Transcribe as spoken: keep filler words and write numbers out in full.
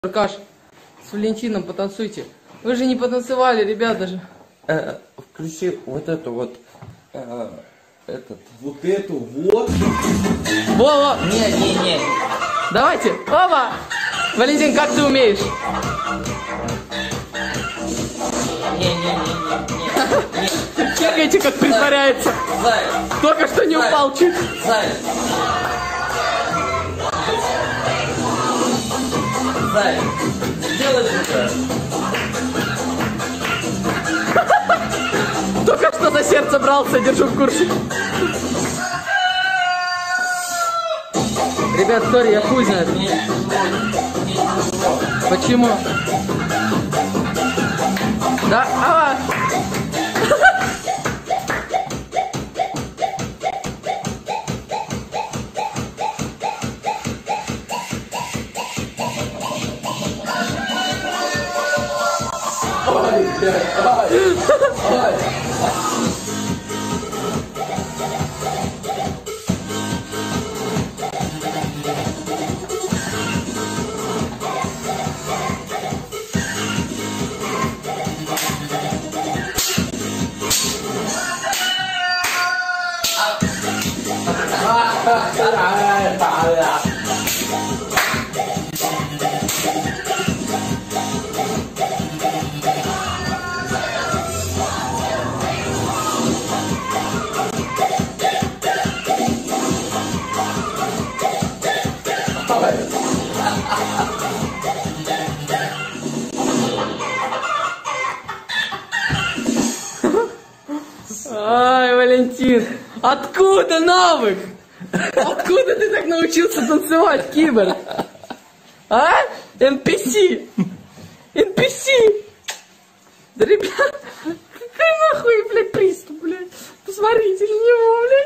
Аркаш, с Валентином потанцуйте. Вы же не потанцевали, ребята же. Э, включи вот эту вот, э, этот, вот эту вот. Вова! Не, не, не. Давайте, Вова! Валентин, как ты умеешь? Не, не, не, не, не. Чекайте, как притворяется. Заяц. Только что не Заяц. упал чуть. Заяц. Заяц. Сделай это. Только что за сердце брался, держу в курсе. Ребят, сори, я хуй знает. Почему? Да, ава! Ай, блядь, ай, ай. Ай, Валентин, откуда навык? Откуда ты так научился танцевать, кибер? А? эн пи си! эн пи си! Да, ребят, какой нахуй, блядь, приступ, блядь. Посмотрите на него, блядь.